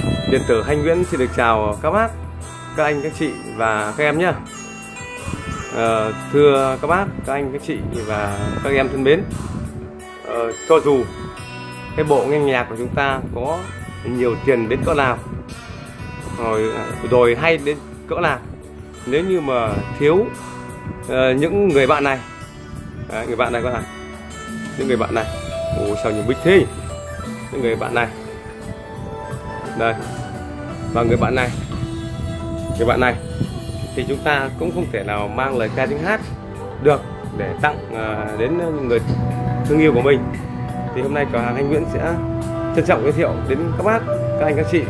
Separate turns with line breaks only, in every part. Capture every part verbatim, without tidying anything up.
Điện tử Thanh Nguyễn xin được chào các bác, các anh, các chị và các em nhé. À, thưa các bác, các anh, các chị và các em thân mến, à, cho dù cái bộ nghe nhạc của chúng ta có nhiều tiền đến cỡ nào, rồi, rồi hay đến cỡ nào, nếu như mà thiếu uh, những người bạn này, à, người bạn này các bạn, những người bạn này, ồ sao nhiều bích thế, những người bạn này, đây, và người bạn này, người bạn này, thì chúng ta cũng không thể nào mang lời ca tiếng hát được để tặng uh, đến người thương yêu của mình. Thì hôm nay cửa hàng Thanh Nguyễn sẽ trân trọng giới thiệu đến các bác, các anh, các chị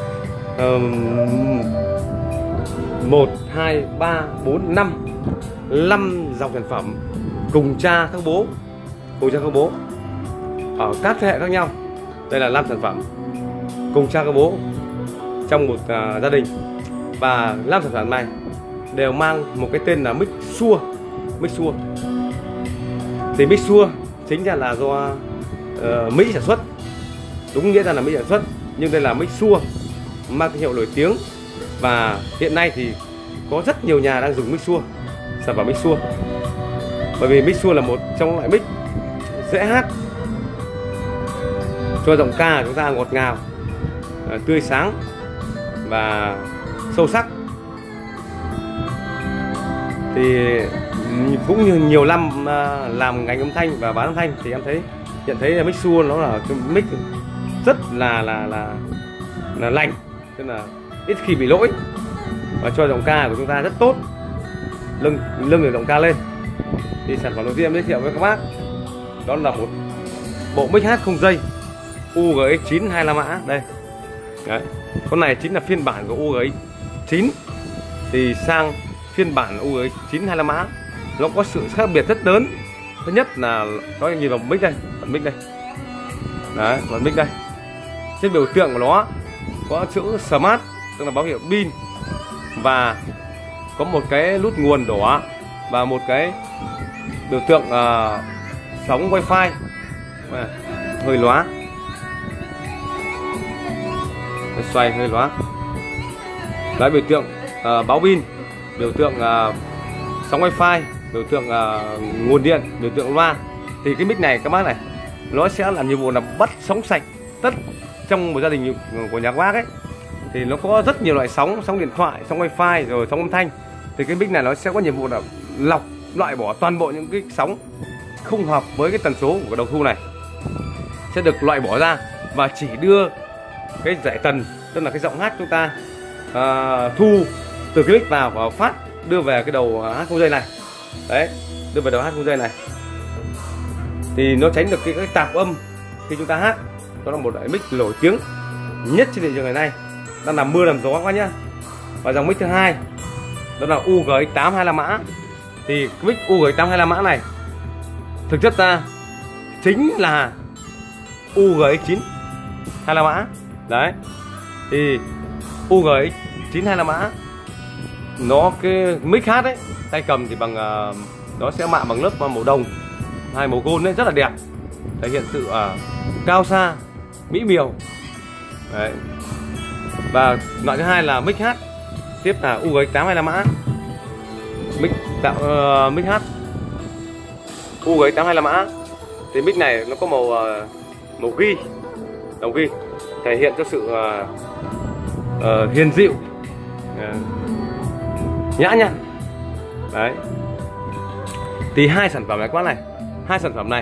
một, hai, ba, bốn, năm năm dòng sản phẩm cùng cha các bố, cùng cha các bố ở các thế hệ khác nhau. Đây là năm sản phẩm cùng cha các bố trong một uh, gia đình, và năm sản phẩm này đều mang một cái tên là mic xua. Mic xua thì mic xua chính ra là do uh, Mỹ sản xuất, đúng nghĩa ra là Mỹ sản xuất, nhưng đây là mic xua mang thương hiệu nổi tiếng, và hiện nay thì có rất nhiều nhà đang dùng mic xua, sản phẩm mic xua, bởi vì mic xua là một trong loại mic dễ hát, cho giọng ca chúng ta ngọt ngào, uh, tươi sáng và sâu sắc. Thì cũng như nhiều năm uh, làm ngành âm thanh và bán âm thanh thì em thấy nhận thấy mic xua nó là cái mic rất là là là là lành, tức là ít khi bị lỗi và cho giọng ca của chúng ta rất tốt, lưng lưng được giọng ca lên. Thì sản phẩm đầu tiên em giới thiệu với các bác đó là một bộ mic hát không dây u giê ích chín hai mươi lăm mã đây. Đấy. Con này chính là phiên bản của u giê ích chín, thì sang phiên bản u giê ích chín hai mươi lăm mã nó có sự khác biệt rất lớn. Thứ nhất là có nhìn vào mic đây, phần mic đây, đấy, phần mic đây, trên biểu tượng của nó có chữ Smart, tức là báo hiệu pin, và có một cái nút nguồn đỏ và một cái biểu tượng uh, sóng wifi, à, hơi lóa, xoay hơi lóa, đấy, biểu tượng uh, báo pin, biểu tượng uh, sóng wifi, biểu tượng uh, nguồn điện, biểu tượng loa. Thì cái mic này các bác này, nó sẽ làm nhiệm vụ là bắt sóng sạch tất trong một gia đình của nhà các bác ấy. Thì nó có rất nhiều loại sóng, sóng điện thoại, sóng wifi, rồi sóng âm thanh. Thì cái mic này nó sẽ có nhiệm vụ là lọc, loại bỏ toàn bộ những cái sóng không hợp với cái tần số của đầu thu này, sẽ được loại bỏ ra và chỉ đưa cái giải tần, tức là cái giọng hát chúng ta uh, thu từ cái mic vào và phát đưa về cái đầu hát không dây này, đấy, đưa về đầu hát không dây này, thì nó tránh được cái, cái tạp âm khi chúng ta hát. Đó là một loại mic nổi tiếng nhất trên thị trường ngày nay, đang làm mưa làm gió quá nhá. Và dòng mic thứ hai đó là u giê ích tám hai mươi lăm mã. Thì cái mic u giê ích tám hai mươi lăm mã này thực chất ra chính là u giê ích chín hai mươi lăm mã. Đấy, thì u giê ích chín hai mươi lăm mã nó cái mic hát ấy, tay cầm thì bằng uh, nó sẽ mạ bằng lớp màu đồng, hai màu gold ấy, rất là đẹp, thể hiện sự uh, cao xa, mỹ miều. Đấy. Và loại thứ hai là mic hát, tiếp là u giê ích tám hai mươi lăm mã, mic tạo uh, mic hát u giê ích tám hai mươi lăm mã. Thì mic này nó có màu uh, màu ghi, màu ghi thể hiện cho sự uh, uh, hiền dịu, uh, nhã nhặn. Đấy. Thì hai sản phẩm này quá này, hai sản phẩm này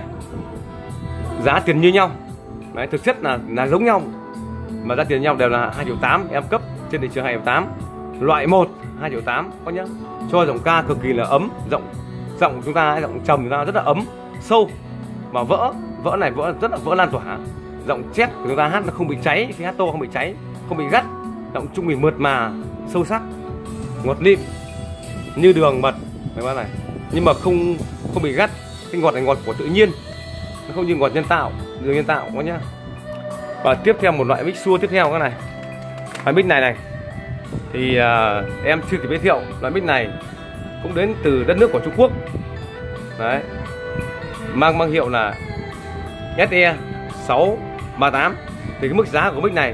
giá tiền như nhau. Đấy, thực chất là là giống nhau, mà giá tiền nhau đều là hai triệu tám, em cấp trên thị trường hai triệu tám. Loại một hai triệu tám có nhá. Cho giọng ca cực kỳ là ấm, giọng giọng chúng ta, giọng trầm chúng ta rất là ấm, sâu, mà vỡ, vỡ này vỡ rất là vỡ lan tỏa. Giọng chét của chúng ta hát nó không bị cháy, khi hát to không bị cháy, không bị gắt, giọng trung bình mượt mà, sâu sắc, ngọt lịm như đường mật các bạn này, nhưng mà không không bị gắt. Cái ngọt này ngọt của tự nhiên, nó không như ngọt nhân tạo, đường nhân tạo có nhá. Và tiếp theo một loại mic xua tiếp theo cái này, loại mic này này thì uh, em chưa kịp giới thiệu. Loại mic này cũng đến từ đất nước của Trung Quốc. Đấy, mang mang hiệu là S E sáu ba tám. Thì cái mức giá của mic này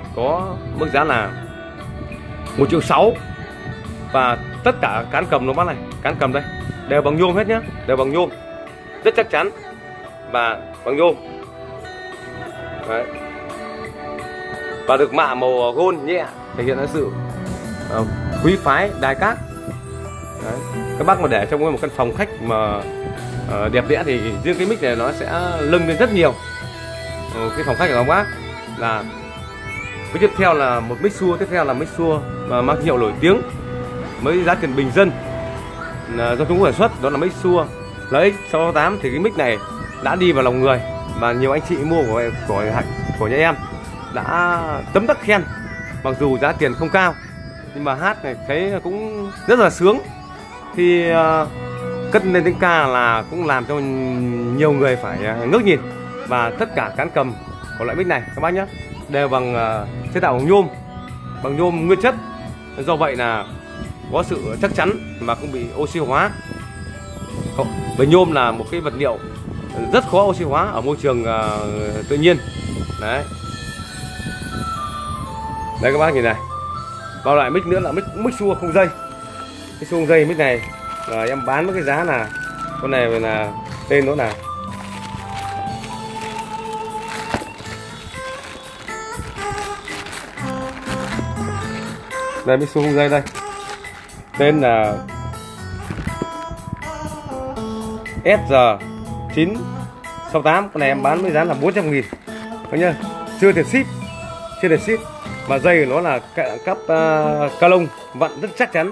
có mức giá là một triệu sáu. Và tất cả cán cầm nó bác này, cán cầm đây đều bằng nhôm hết nhá, đều bằng nhôm, rất chắc chắn và bằng nhôm. Đấy. Và được mạ màu gold nhẹ, thể hiện ra sự uh, quý phái đai cát. Đấy. Các bác mà để trong một căn phòng khách mà uh, đẹp đẽ thì riêng cái mic này nó sẽ lưng lên rất nhiều. Uh, cái phòng khách của các bác là cái tiếp theo là một mic xua, tiếp theo là mic xua mà mang hiệu nổi tiếng với giá tiền bình dân là do Trung Quốc sản xuất, đó là mic xua L X sáu tám. Thì cái mic này đã đi vào lòng người và nhiều anh chị mua của của của nhà em đã tấm tắc khen. Mặc dù giá tiền không cao nhưng mà hát này thấy cũng rất là sướng. Khi uh, cất lên tiếng ca là cũng làm cho nhiều người phải ngước nhìn. Và tất cả cán cầm của loại mic này các bác nhé đều bằng uh, chế tạo bằng nhôm, bằng nhôm nguyên chất. Do vậy là có sự chắc chắn mà không bị oxy hóa. Bởi nhôm là một cái vật liệu rất khó oxy hóa ở môi trường uh, tự nhiên. Đấy. Đây các bác nhìn này. Vào loại mic nữa là mic mic xua không dây. Cái xua không dây mic này là em bán với cái giá là con này là tên nó là đây, mic xua không dây đây. Tên là S G chín sáu tám. Con này em bán với giá là bốn trăm nghìn. Thấy chưa? Chưa tiền ship, chưa tiền ship. Mà dây của nó là cắp uh, ca lông vặn rất chắc chắn,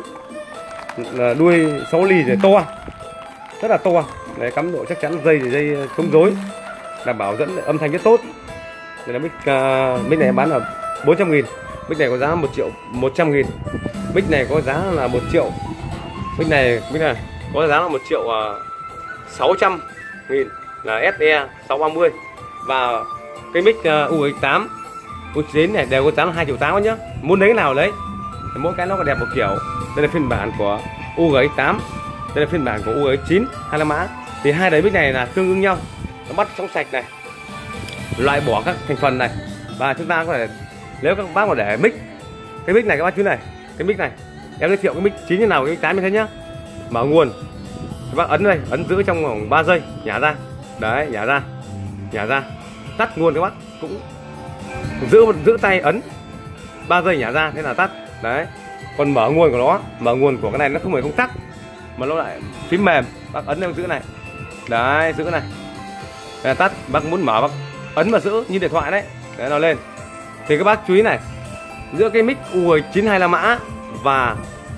là đuôi sáu ly để to, rất là to. Đấy, cắm độ chắc chắn. Dây thì dây chống rối, đảm bảo dẫn âm thanh rất tốt. Đây là mic uh, mic này em bán là bốn trăm nghìn. Mic này có giá một triệu một trăm nghìn. Mic này có giá là một triệu. Mic này mic này có giá là một triệu sáu trăm nghìn, là S E sáu ba mươi. Và cái mic uh, U X tám U X chín này đều có giá là hai triệu tám nhá. Muốn lấy nào lấy. Mỗi cái nó có đẹp một kiểu. Đây là phiên bản của U G X tám, đây là phiên bản của U G X chín, hai là mã. Thì hai đấy mic này là tương ứng nhau. Nó bắt trong sạch này, loại bỏ các thành phần này. Và chúng ta có thể, nếu các bác mà để mic, cái mic này các bác chú này, cái mic này em giới thiệu cái mic chín như nào, cái mic tám như thế nhá. Mở nguồn, các bác ấn đây, ấn giữ trong vòng ba giây, nhả ra. Đấy, nhả ra, nhả ra. Tắt nguồn các bác cũng giữ giữ tay ấn ba giây, nhả ra, thế là tắt. Đấy. Còn mở nguồn của nó, mở nguồn của cái này nó không phải công tắc mà nó lại phím mềm, bác ấn em giữ này. Đấy, giữ này. Đây là tắt, bác muốn mở bác ấn và giữ như điện thoại đấy. Đấy, nó lên. Thì các bác chú ý này, giữa cái mic U G X chín hai la mã và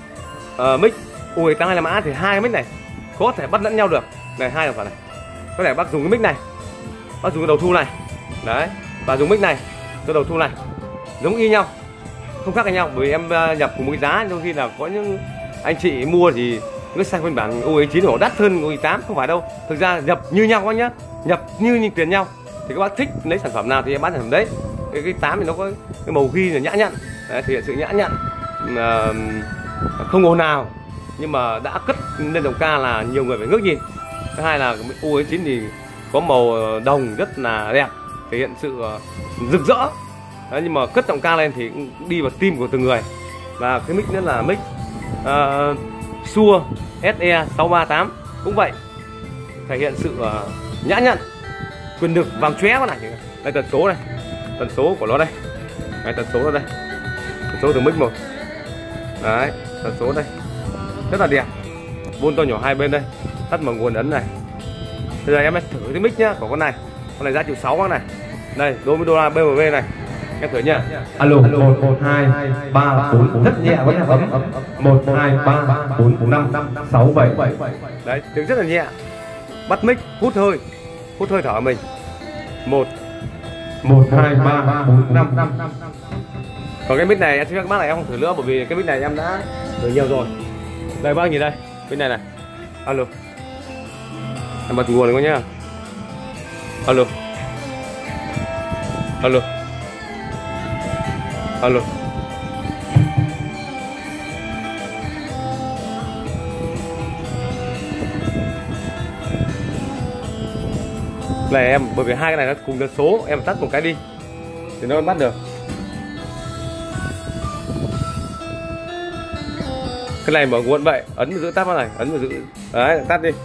uh, mic U G X tám hai la mã thì hai cái mic này có thể bắt lẫn nhau được. Này, hai đồng phải này. Có thể bác dùng cái mic này, bác dùng cái đầu thu này. Đấy, và dùng mic này, cái đầu thu này. Giống y nhau, không khác với nhau. Bởi vì em uh, nhập cùng một cái giá, đôi khi là có những anh chị mua thì cứ sang phiên bản U G X chín của đắt hơn U G X tám, không phải đâu. Thực ra nhập như nhau các nhá, nhập như như tiền nhau. Thì các bác thích lấy sản phẩm nào thì em bán sản phẩm đấy. Cái, cái tám thì nó có cái màu ghi là nhã nhặn. Đấy, thể hiện sự nhã nhặn, mà không ồn nào nhưng mà đã cất lên đồng ca là nhiều người phải ngước nhìn. Thứ hai là U G X chín thì có màu đồng rất là đẹp, thể hiện sự rực rỡ. Đấy, nhưng mà cất giọng ca lên thì cũng đi vào tim của từng người. Và cái mic nữa là mic uh, Shure S E sáu ba tám cũng vậy, thể hiện sự uh, nhã nhặn, quyền lực vàng chóe con này. Đây tần số này, tần số của nó đây, đây tần số nó đây, tần số từ mic một. Đấy, tần số đây rất là đẹp, buôn to nhỏ hai bên đây, tắt bằng nguồn ấn này. Bây giờ em thử cái mic nhá của con này, con này giá triệu sáu con này. Đây, đô với đô la B M W này, em thử nha.
Alo, một một hai ba bốn, rất nhẹ vẫn ấm. Một hai ba bốn năm sáu bảy.
Đấy, tiếng rất là nhẹ. Bắt mic, hút hơi, hút hơi thở mình. Một
một hai ba bốn năm.
Còn cái mic này em xin các bác này em không thử nữa, bởi vì cái mic này em đã thử nhiều rồi. Đây bác nhìn đây, mic này này. Alo, em bật nguồn coi nhá. Alo, alo, alo. Này em, bởi vì hai cái này nó cùng tần số, em tắt một cái đi thì nó bắt được. Cái này mở nguồn vậy, ấn vào giữ tắt vào này, ấn vào giữ đấy, tắt đi.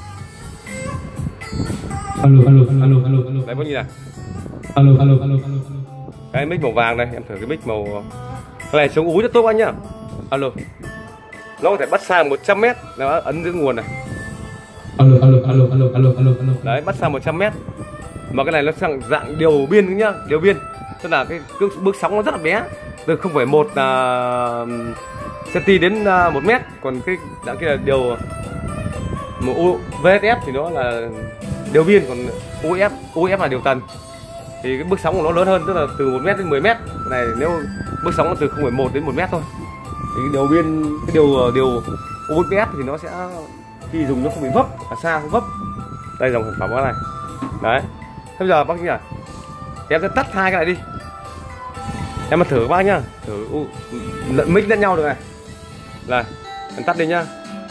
Alo alo alo alo alo.
Đấy có nhìn này.
Alo alo alo alo.
Cái mic màu vàng đây, em thử cái mic màu. Cái này chống ú rất tốt anh nhá. Alo. Nó có thể bắt xa một trăm mét, nó ấn giữ nguồn này.
Alo alo alo alo alo alo alo.
Đấy, bắt xa một trăm mét. Mà cái này nó sang dạng điều biên nhá, điều biên. Tức là cái bước sóng nó rất là bé, từ không phẩy một cm đến một mét, còn cái dạng kia là điều một vê ét ép thì nó là điều biên, còn u ép u ép là điều tần. Thì cái bước sóng của nó lớn hơn, tức là từ một mét đến mười mét. Cái này nếu bước sóng nó từ không phẩy một đến một mét thôi. Thì cái điều biên, cái điều điều u ép thì nó sẽ khi dùng nó không bị vấp, ở xa không vấp. Đây dòng sản phẩm cái này. Đấy. Thế bây giờ bác nhỉ? Em sẽ tắt hai cái này đi. Em mà thử bác nhá, thử uh, lẫn mic lẫn nhau được này. Này, em tắt đi nhá.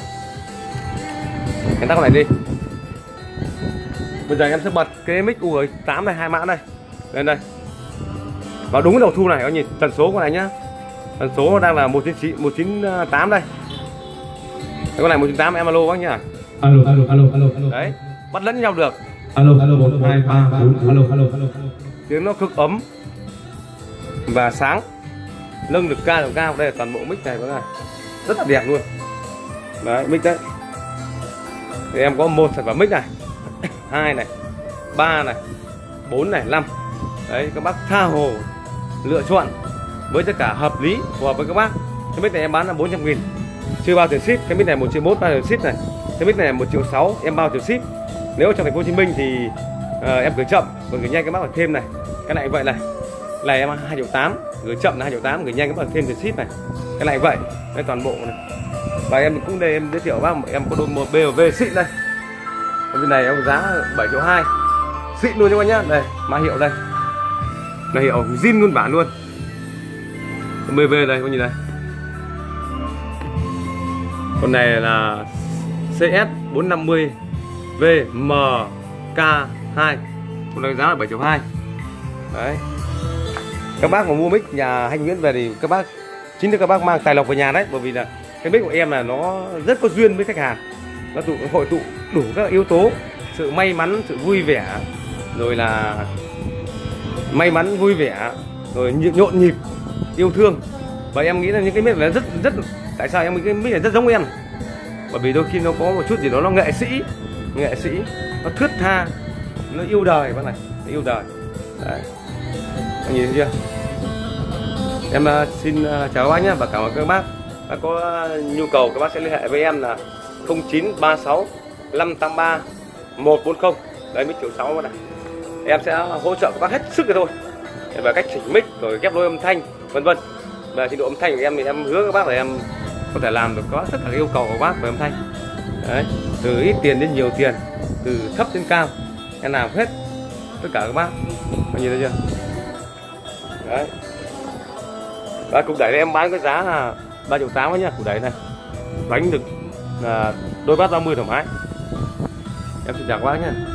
Em tắt cái này đi. Bây giờ em sẽ bật cái mic U G tám này, hai mã đây. Lên đây. Vào đúng cái đầu thu này, các nhìn tần số của này nhá. Tần số đang là một chín tám đây. Cái con này một chín tám em alo bác nhá.
Alo alo alo alo alo.
Đấy, bắt lẫn nhau được.
Alo alo một hai ba bốn alo alo alo.
Tiếng nó cực ấm và sáng, nâng được ca được cao. Đây là toàn bộ mic này, các này rất là đẹp luôn. Đấy, mic đấy. Thì em có một sản phẩm mic này, hai này, ba này, bốn này, năm. Đấy, các bác tha hồ lựa chọn với tất cả hợp lý, phù hợp với các bác. Cái mic này em bán là bốn trăm nghìn, chưa bao tiền ship. Cái mic này một triệu một bao tiền ship này. Cái mic này là một triệu sáu, em bao tiền ship. Nếu trong thành phố Hồ Chí Minh thì uh, em gửi chậm, còn gửi nhanh các bác phải thêm này. Cái này vậy này, này em hai triệu tám, gửi chậm là hai triệu tám, gửi nhanh các bác thêm tiền ship này. Cái này vậy, đây toàn bộ này. Và em cũng đây em giới thiệu bác em có đôi một bê vê xịn đây. Bên này em giá bảy triệu hai, xịn luôn cho các nhá. Đây, mã hiệu đây, là hiệu zin nguyên bản luôn. bê vê đây, có nhìn đây. Con này là xê ét bốn năm mươi V M K hai, con này giá là bảy triệu hai. Đấy. Các bác mà mua mic nhà Anh Nguyễn về thì các bác chính là các bác mang tài lộc về nhà đấy, bởi vì là cái mic của em là nó rất có duyên với khách hàng, nó tụ hội tụ đủ các yếu tố, sự may mắn, sự vui vẻ, rồi là may mắn vui vẻ, rồi nhộn nhịp, yêu thương. Và em nghĩ là những cái mic này rất rất tại sao em nghĩ cái mic này rất giống em, bởi vì đôi khi nó có một chút gì đó nó nghệ sĩ, nghệ sĩ nó thướt tha, nó yêu đời bác này, nó yêu đời. Đấy. Anh nhìn thấy chưa? Em uh, xin uh, chào các bác nhé và cảm ơn các bác. Các có nhu cầu các bác sẽ liên hệ với em là không chín ba sáu năm tám ba một bốn không. Đấy, mic triệu sáu bác này. Em sẽ hỗ trợ các bác hết sức rồi thôi. Về cách chỉnh mic, rồi ghép lối âm thanh, vân vân. Về trình độ âm thanh của em thì em hứa các bác là em có thể làm được có tất cả yêu cầu của các bác về âm thanh. Đấy, từ ít tiền đến nhiều tiền, từ thấp đến cao, em làm hết tất cả các bác. Anh nhìn thấy chưa? Đấy. Và cục đẩy này em bán cái giá là ba triệu tám nhá, cục đẩy này đánh được là đôi bát ba mươi thoải mái. Em xin chào các bác nhé.